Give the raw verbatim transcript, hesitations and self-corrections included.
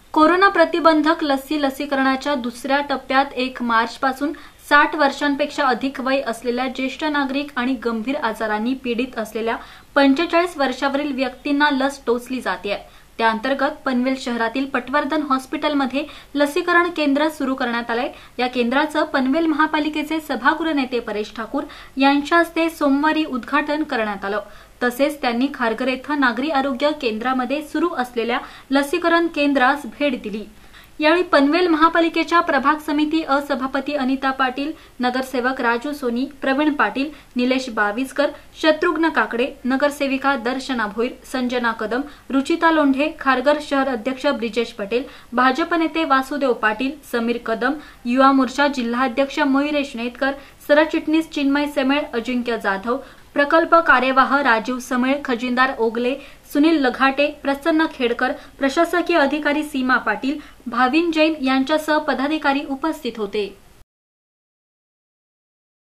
Corona प्रतिबंधक लसी लसीकरणाच्या दुसऱ्या टप्प्यात एक मार्च पासून साठ वर्षांपेक्षा अधिक वय असलेल्या ज्येष्ठ नागरिक आणि गंभीर आजारांनी पीडित असलेल्या पंचेचाळीस वर्षावरील व्यक्तींना लस टोचली जाते। त्याअंतर्गत पनवेल शहरातील पटवर हॉस्पिटलमध्ये लसीकरण केंद्र सुरू करण्यात आले। या केंद्राचं पनवेल महापालिकेचे सभागृह नेते परेश ठाकूर यांच्या हस्ते सोमवारी उद्घाटन करण्यात आलं। तसेच त्यांनी खारघर येथे नागरी आरोग्य केंद्रामध्ये सुरू असलेल्या लसीकरण केंद्रास भेट दिली। यावेळी पनवेल महापालिकेच्या प्रभाग समिती असभापती अनिता पाटील, नगरसेवक राजू सोनी, प्रवीण पाटील, निलेश बाविस्कर, शत्रुघ्न काकडे, नगरसेविका दर्शना भोईर, संजना कदम, रुचिता लोंढे, खारघर शहर अध्यक्ष ब्रिजेश पटेल, भाजप नेते वासुदेव पाटील, समीर कदम, युवा मोर्चा जिल्हाध्यक्ष मोहिरेश नेतकर, सरचिटणीस चिन्मय सेमेळ, अजिंक्य जाधव, प्रकल्प कार्यवाह राजीव समेळ, खजिनदार ओगले, सुनील लघाटे, प्रसन्न खेडकर, प्रशासकीय अधिकारी सीमा पाटील, भाविन जैन यांच्यासह पदाधिकारी उपस्थित होते।